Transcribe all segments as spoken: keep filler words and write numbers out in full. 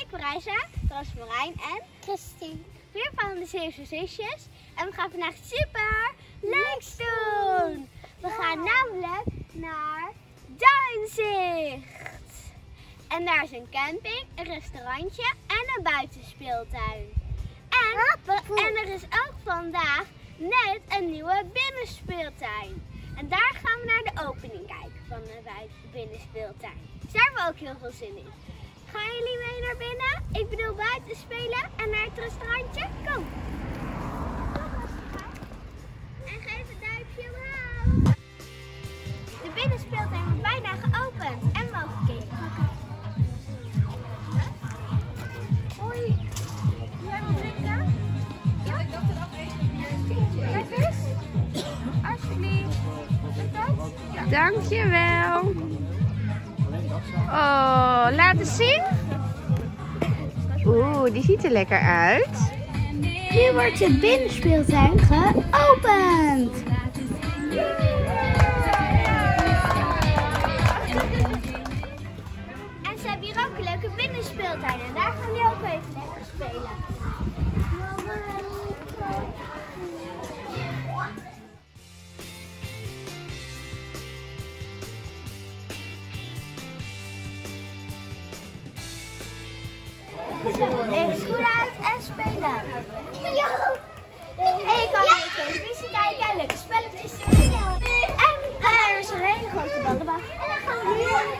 ik ben Reisa, Roosmarijn en Christine. Weer van de Zeeuwse Zusjes. En we gaan vandaag super leuks doen. We gaan namelijk naar Duinzicht. En daar is een camping, een restaurantje en een buitenspeeltuin. En, en er is ook vandaag net een nieuwe binnenspeeltuin. En daar gaan we naar de opening kijken van de binnenspeeltuin. Dus daar hebben we ook heel veel zin in. Gaan jullie mee naar binnen? Ik bedoel buiten spelen en naar het restaurantje? Kom! En geef een duimpje omhoog! De binnenspeeltuin wordt bijna geopend en we mogen kijken. Hoi! Jij wil drinken? Ja, ik dacht er ook even. Kijk eens! Alsjeblieft! Ja. Dankjewel! Oh, laat eens zien. Oeh, die ziet er lekker uit. Nu wordt de binnenspeeltuin geopend. En ze hebben hier ook een leuke binnenspeeltuin. En daar gaan jullie ook even lekker spelen. Even schoenen uit en spelen. Ja. En je kan even televisie kijken en leuke spelletjes doen. En er is een hele grote ballenbak. En dan gaan we hier.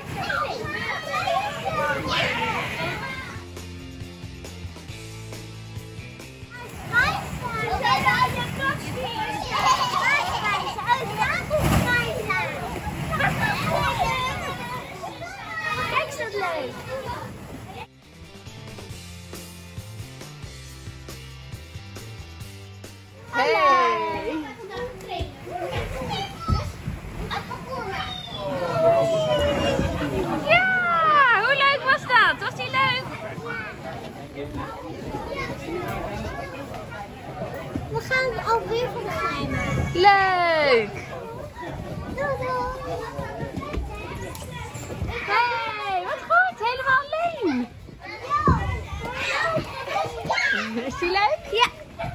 Kijk, is dat leuk. Hey! Ja, hoe leuk was dat? Was die leuk? We gaan alweer van de geheimen. Leuk! Hey, wat goed, helemaal alleen. Is die leuk? Ja.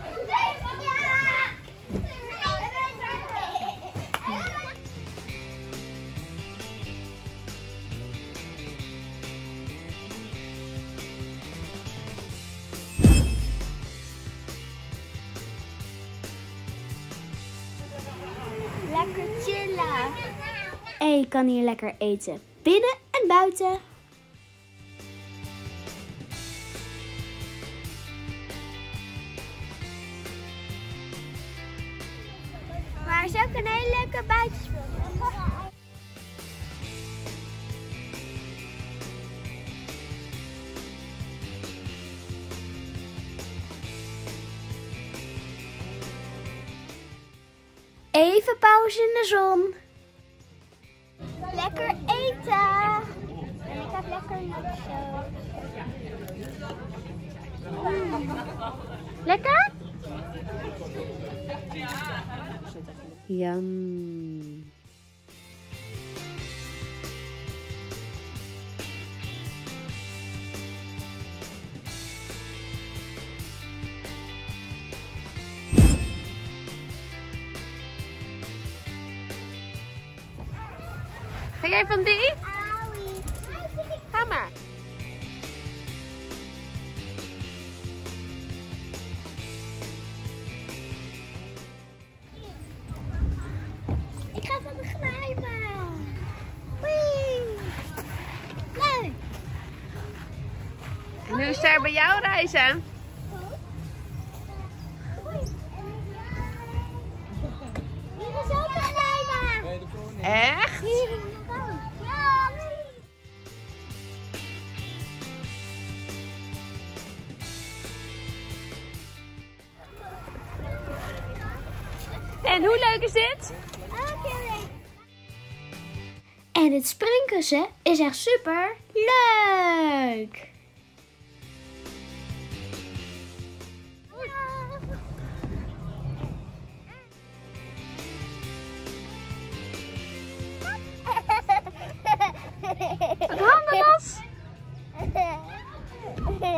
Lekker chillen. En je kan hier lekker eten. Binnen en buiten. Maar er is ook een hele leuke buitenspeeltuin. Even pauze in de zon. Lekker eten. En ik heb lekker nacho. Mm. Lekker? Yum. Ga jij van die? Ga maar. Ik ga van de glijbaan. Wee. Leuk. En hoe is daar bij jou, Reisa? Hier is ook een glijbaan. Echt? Hier is een ja. En hoe leuk is dit? En het springkussen is echt super leuk. Handen los!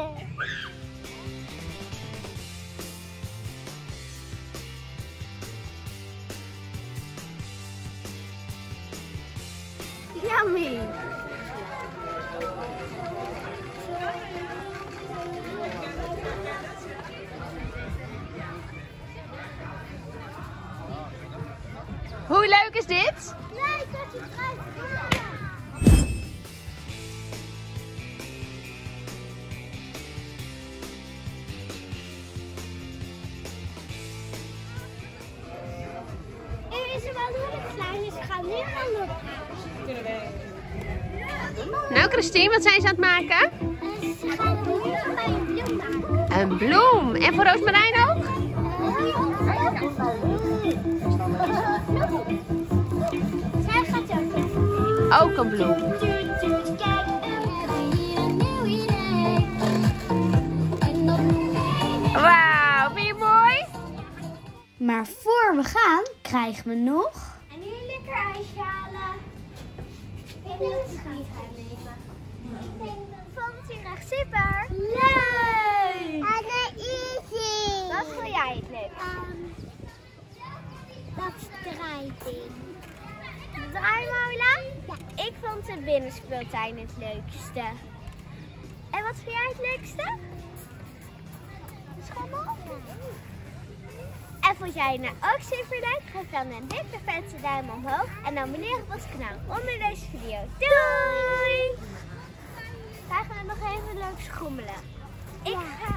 hoe leuk is dit? Nee, dat is eruit. Er is er wel heel klein, dus ik ga nu gaan lopen. Nou Christine, wat zijn ze aan het maken? Ze gaan nu bij een bloem maken. Een bloem. En voor Roosmarijn ook? Zij gaat ook. Ook een bloem. Wauw, vind je mooi? Maar voor we gaan, krijgen we nog... En nu een lekker ijsje halen. Ik wil het schiet gaan nemen. Ik denk dat vond je echt super. Leuk! En een easy. Wat vond jij het leuk? Um, dat strijdding. De draaimolen? Ja. Ik vond de binnenspeeltuin het leukste. En wat vond jij het leukste? De schommel? En vond jij het nou ook super leuk? Geef dan een dikke vette duim omhoog en abonneer op ons kanaal onder deze video. Doei! Wij gaan nog even leuk schommelen. Ik ga